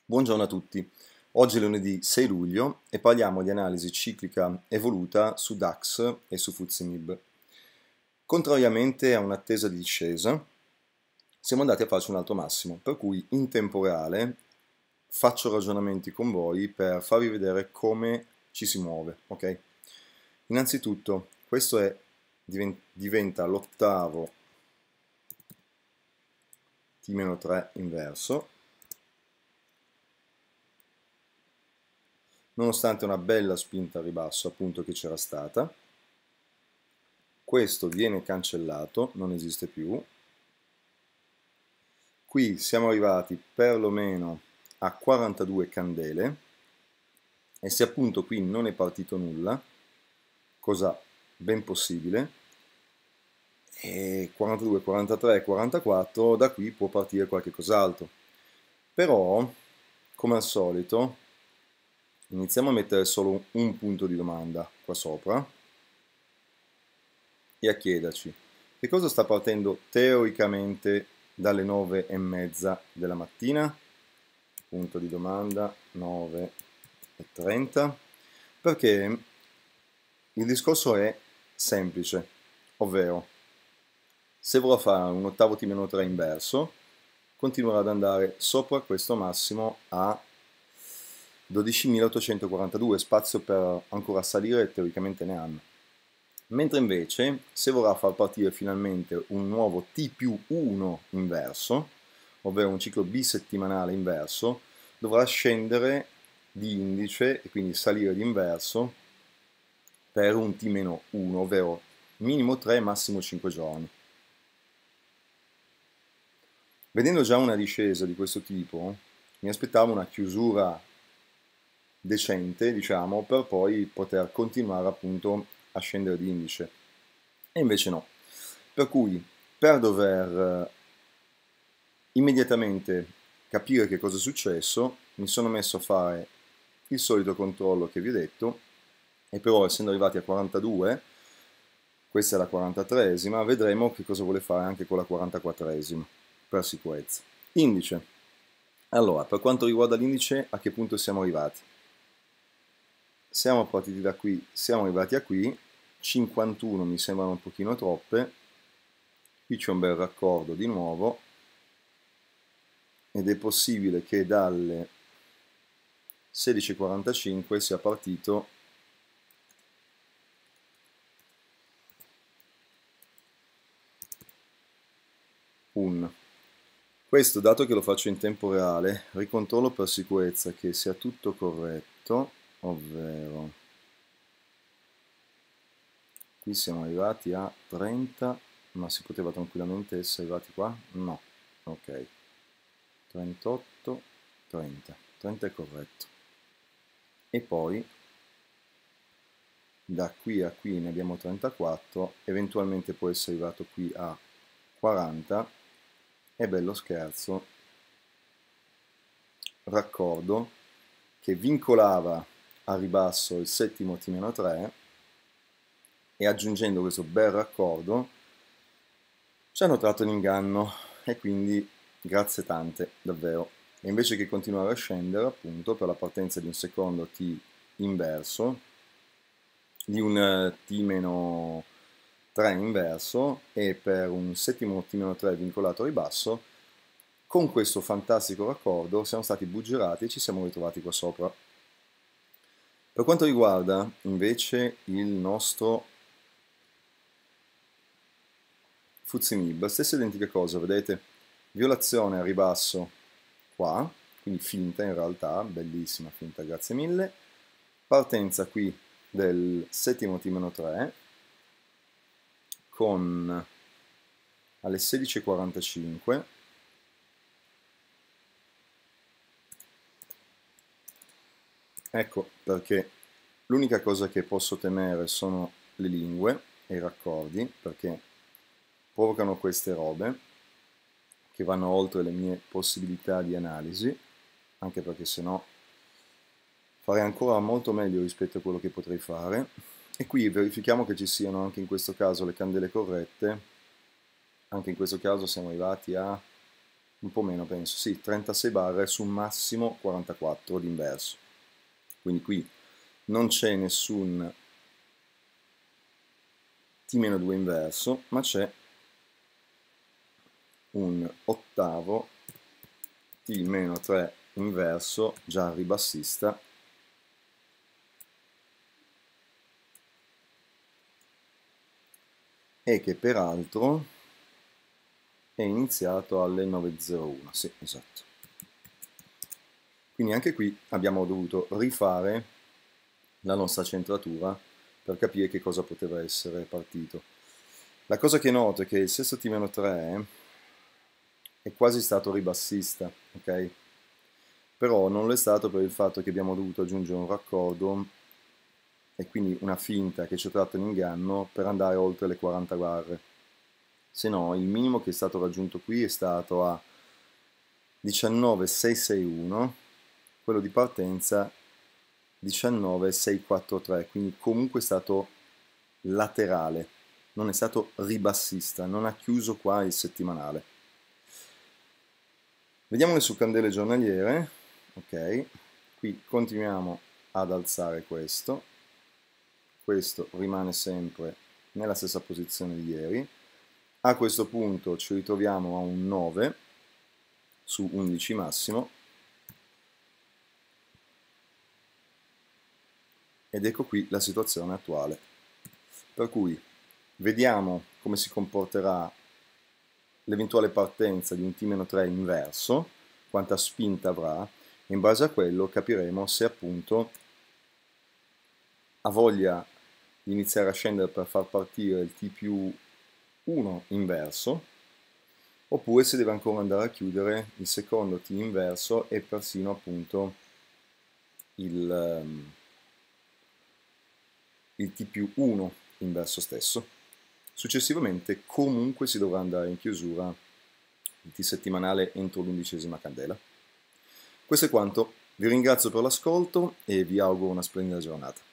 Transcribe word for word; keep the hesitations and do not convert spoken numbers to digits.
Buongiorno a tutti, oggi è lunedì sei luglio e parliamo di analisi ciclica evoluta su DAX e su F T S E M I B. Contrariamente a un'attesa di discesa, siamo andati a farci un altro massimo, per cui in tempo reale faccio ragionamenti con voi per farvi vedere come ci si muove, ok? Innanzitutto, questo è, diventa l'ottavo T tre inverso, nonostante una bella spinta a ribasso appunto che c'era stata. Questo viene cancellato, non esiste più. Qui siamo arrivati perlomeno a quarantadue candele e se appunto qui non è partito nulla, cosa ben possibile, e quarantadue, quarantatré, quarantaquattro, da qui può partire qualche cos'altro. Però, come al solito, iniziamo a mettere solo un punto di domanda qua sopra e a chiederci che cosa sta partendo teoricamente dalle nove e mezza della mattina, punto di domanda nove e trenta, perché il discorso è semplice, ovvero se vorrà fare un ottavo T meno tre inverso, continuerà ad andare sopra questo massimo a dodicimilaottocentoquarantadue, spazio per ancora salire teoricamente ne hanno. Mentre invece, se vorrà far partire finalmente un nuovo T più uno inverso, ovvero un ciclo bisettimanale inverso, dovrà scendere di indice e quindi salire di inverso per un T meno uno, ovvero minimo tre, massimo cinque giorni. Vedendo già una discesa di questo tipo, mi aspettavo una chiusura decente, diciamo, per poi poter continuare appunto a scendere di indice. E invece no. Per cui, per dover eh, immediatamente capire che cosa è successo, mi sono messo a fare il solito controllo che vi ho detto, e però essendo arrivati a quarantadue, questa è la quarantatreesima, vedremo che cosa vuole fare anche con la quarantaquattresima, per sicurezza. Indice. Allora, per quanto riguarda l'indice, a che punto siamo arrivati? Siamo partiti da qui, siamo arrivati a qui, cinquantuno mi sembrano un pochino troppe, qui c'è un bel raccordo di nuovo, ed è possibile che dalle sedici e quarantacinque sia partito un. Questo, dato che lo faccio in tempo reale, ricontrollo per sicurezza che sia tutto corretto, ovvero qui siamo arrivati a trenta, ma si poteva tranquillamente essere arrivati qua? No, ok, trentotto, trenta, trenta è corretto. E poi da qui a qui ne abbiamo trentaquattro, eventualmente può essere arrivato qui a quaranta, e bello scherzo, raccordo che vincolava a ribasso il settimo T meno tre e aggiungendo questo bel raccordo ci hanno tratto in inganno e quindi grazie tante, davvero. E invece che continuare a scendere appunto per la partenza di un secondo T inverso, di un T meno tre inverso e per un settimo T meno tre vincolato a ribasso, con questo fantastico raccordo siamo stati buggirati e ci siamo ritrovati qua sopra. Per quanto riguarda invece il nostro F T S E M I B, stessa identica cosa, vedete? Violazione a ribasso qua, quindi finta in realtà, bellissima finta, grazie mille. Partenza qui del settimo T meno tre con alle sedici e quarantacinque ecco perché l'unica cosa che posso temere sono le lingue e i raccordi, perché provocano queste robe che vanno oltre le mie possibilità di analisi, anche perché sennò farei ancora molto meglio rispetto a quello che potrei fare. E qui verifichiamo che ci siano anche in questo caso le candele corrette. Anche in questo caso siamo arrivati a un po' meno penso, sì, trentasei barre su un massimo quarantaquattro d'inverso. Quindi qui non c'è nessun T meno due inverso, ma c'è un ottavo T meno tre inverso già ribassista, e che peraltro è iniziato alle nove e zero uno, sì, esatto. Quindi anche qui abbiamo dovuto rifare la nostra centratura per capire che cosa poteva essere partito. La cosa che noto è che il sesto T meno tre è quasi stato ribassista, ok? Però non lo è stato per il fatto che abbiamo dovuto aggiungere un raccordo e quindi una finta che ci ha tratto in inganno per andare oltre le quaranta barre. Se no, il minimo che è stato raggiunto qui è stato a diciannove sei sei uno, quello di partenza diciannove sei quattro tre, quindi comunque è stato laterale, non è stato ribassista, non ha chiuso qua il settimanale. Vediamo le candele giornaliere, ok, qui continuiamo ad alzare questo, questo rimane sempre nella stessa posizione di ieri, a questo punto ci ritroviamo a un nove su undici massimo, ed ecco qui la situazione attuale. Per cui vediamo come si comporterà l'eventuale partenza di un T meno tre inverso, quanta spinta avrà, e in base a quello capiremo se appunto ha voglia di iniziare a scendere per far partire il T più uno inverso, oppure se deve ancora andare a chiudere il secondo T inverso e persino appunto il, um, il T più uno inverso stesso. Successivamente comunque si dovrà andare in chiusura il T settimanale entro l'undicesima candela. Questo è quanto, vi ringrazio per l'ascolto e vi auguro una splendida giornata.